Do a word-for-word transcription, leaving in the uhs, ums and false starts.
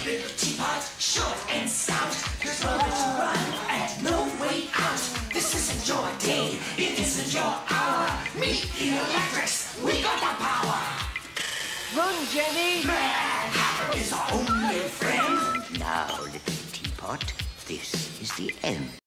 Little teapot, short and stout. There's nowhere to run and no way out. This isn't your day, it isn't your hour. Meet the electrics, we got the power. Run, Jenny! Mad Hatter is our only friend. Now, little teapot, this is the end.